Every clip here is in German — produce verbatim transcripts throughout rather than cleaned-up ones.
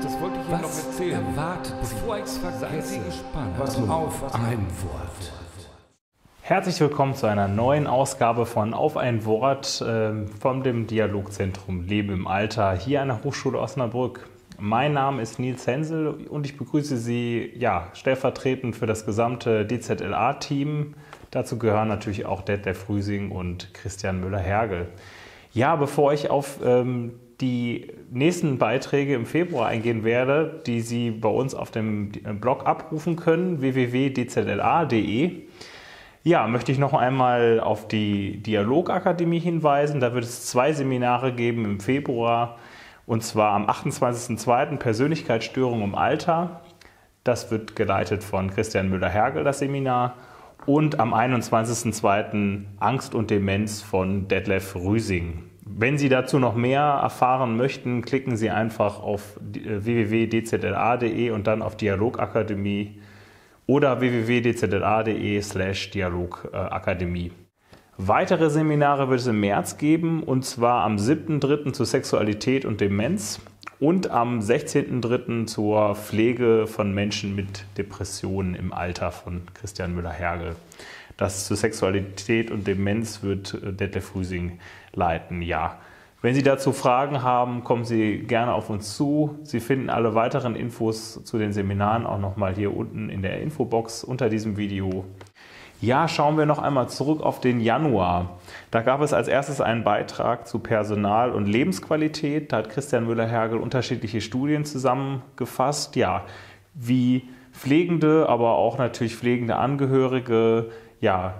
das wollte ich Ihnen noch erzählen. Erwartet Bevor ich es vergesse, Sie gespannt. was nun auf ein Wort. Herzlich willkommen zu einer neuen Ausgabe von Auf ein Wort äh, von dem Dialogzentrum Leben im Alter hier an der Hochschule Osnabrück. Mein Name ist Nils Hensel und ich begrüße Sie ja, stellvertretend für das gesamte D Z L A-Team. Dazu gehören natürlich auch Detlef Rüsing und Christian Müller-Hergel. Ja, bevor ich auf ähm, die nächsten Beiträge im Februar eingehen werde, die Sie bei uns auf dem Blog abrufen können, w w w punkt d z l a punkt d e, ja, möchte ich noch einmal auf die Dialogakademie hinweisen. Da wird es zwei Seminare geben im Februar, und zwar am achtundzwanzigsten zweiten Persönlichkeitsstörung im Alter. Das wird geleitet von Christian Müller-Hergel, das Seminar. Und am einundzwanzigsten zweiten Angst und Demenz von Detlef Rüsing. Wenn Sie dazu noch mehr erfahren möchten, klicken Sie einfach auf w w w punkt d z l a punkt d e und dann auf Dialogakademie oder w w w punkt d z l a punkt d e slash Dialogakademie. Weitere Seminare wird es im März geben, und zwar am siebten dritten zur Sexualität und Demenz und am sechzehnten dritten zur Pflege von Menschen mit Depressionen im Alter von Christian Müller-Hergel. Das zur Sexualität und Demenz wird Detlef Rüsing leiten. Ja, wenn Sie dazu Fragen haben, kommen Sie gerne auf uns zu. Sie finden alle weiteren Infos zu den Seminaren auch nochmal hier unten in der Infobox unter diesem Video. Ja, schauen wir noch einmal zurück auf den Januar. Da gab es als erstes einen Beitrag zu Personal- und Lebensqualität. Da hat Christian Müller-Hergel unterschiedliche Studien zusammengefasst, ja, wie Pflegende, aber auch natürlich pflegende Angehörige, ja,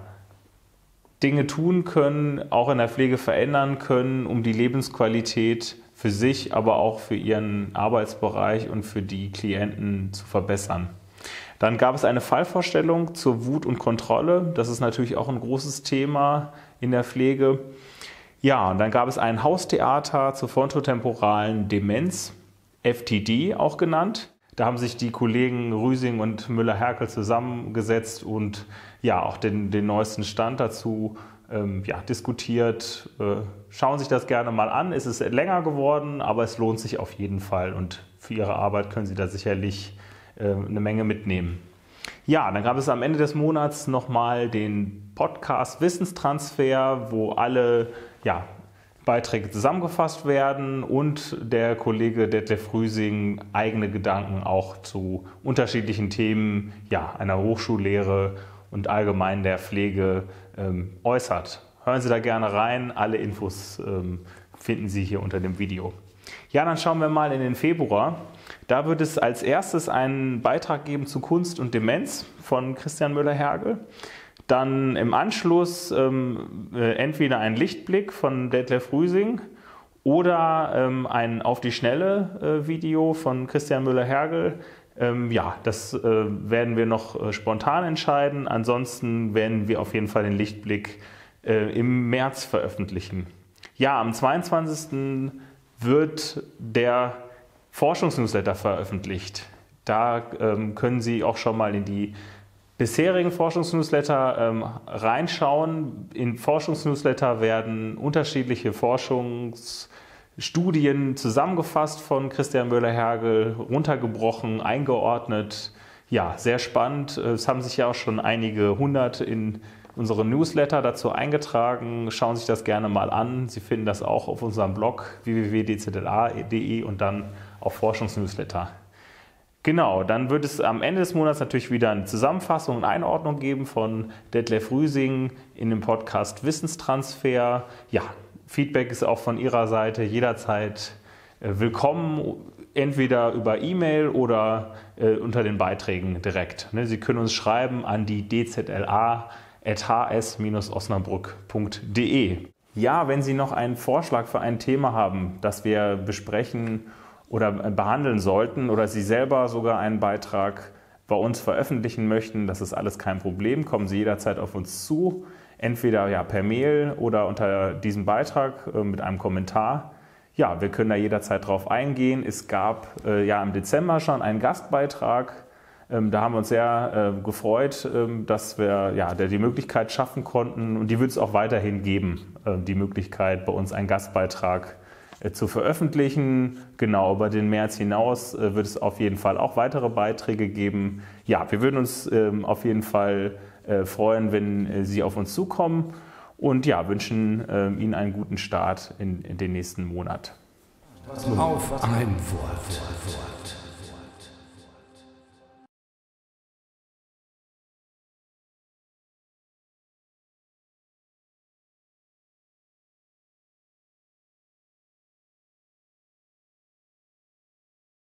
Dinge tun können, auch in der Pflege verändern können, um die Lebensqualität für sich, aber auch für ihren Arbeitsbereich und für die Klienten zu verbessern. Dann gab es eine Fallvorstellung zur Wut und Kontrolle. Das ist natürlich auch ein großes Thema in der Pflege. Ja, und dann gab es ein Haustheater zur frontotemporalen Demenz, F T D auch genannt. Da haben sich die Kollegen Rüsing und Müller-Hergel zusammengesetzt und ja auch den, den neuesten Stand dazu ähm, ja, diskutiert. Äh, schauen Sie sich das gerne mal an. Es ist länger geworden, aber es lohnt sich auf jeden Fall und für Ihre Arbeit können Sie da sicherlich äh, eine Menge mitnehmen. Ja, dann gab es am Ende des Monats nochmal den Podcast Wissenstransfer, wo alle ja, Beiträge zusammengefasst werden und der Kollege Detlef Rüsing eigene Gedanken auch zu unterschiedlichen Themen ja, einer Hochschullehre und allgemein der Pflege ähm, äußert. Hören Sie da gerne rein, alle Infos ähm, finden Sie hier unter dem Video. Ja, dann schauen wir mal in den Februar. Da wird es als erstes einen Beitrag geben zu Kunst und Demenz von Christian Müller-Hergel. Dann im Anschluss ähm, äh, entweder ein Lichtblick von Detlef Rüsing oder ähm, ein Auf die Schnelle äh, Video von Christian Müller-Hergel. Ähm, ja, das äh, werden wir noch äh, spontan entscheiden. Ansonsten werden wir auf jeden Fall den Lichtblick äh, im März veröffentlichen. Ja, am zweiundzwanzigsten wird der Forschungsnewsletter veröffentlicht. Da ähm, können Sie auch schon mal in die bisherigen Forschungsnewsletter ähm, reinschauen. In Forschungsnewsletter werden unterschiedliche Forschungsstudien zusammengefasst von Christian Müller-Hergel, runtergebrochen, eingeordnet. Ja, sehr spannend. Es haben sich ja auch schon einige hundert in unsere Newsletter dazu eingetragen. Schauen Sie sich das gerne mal an. Sie finden das auch auf unserem Blog w w w punkt d z l a punkt d e und dann auf Forschungsnewsletter. Genau, dann wird es am Ende des Monats natürlich wieder eine Zusammenfassung und Einordnung geben von Detlef Rüsing in dem Podcast Wissenstransfer. Ja, Feedback ist auch von Ihrer Seite jederzeit äh, willkommen, entweder über E-Mail oder äh, unter den Beiträgen direkt. Ne, Sie können uns schreiben an die d z l a at h s dash osnabrück punkt d e. Ja, wenn Sie noch einen Vorschlag für ein Thema haben, das wir besprechen oder behandeln sollten oder Sie selber sogar einen Beitrag bei uns veröffentlichen möchten, das ist alles kein Problem. Kommen Sie jederzeit auf uns zu, entweder ja, per Mail oder unter diesem Beitrag äh, mit einem Kommentar. Ja, wir können da jederzeit drauf eingehen. Es gab äh, ja im Dezember schon einen Gastbeitrag. Ähm, da haben wir uns sehr äh, gefreut, ähm, dass wir ja, der die Möglichkeit schaffen konnten, und die wird es auch weiterhin geben, äh, die Möglichkeit, bei uns einen Gastbeitrag äh, zu veröffentlichen. Genau, über den März hinaus äh, wird es auf jeden Fall auch weitere Beiträge geben. Ja, wir würden uns ähm, auf jeden Fall äh, freuen, wenn äh, Sie auf uns zukommen und ja, wünschen äh, Ihnen einen guten Start in, in den nächsten Monat. Auf ein Wort.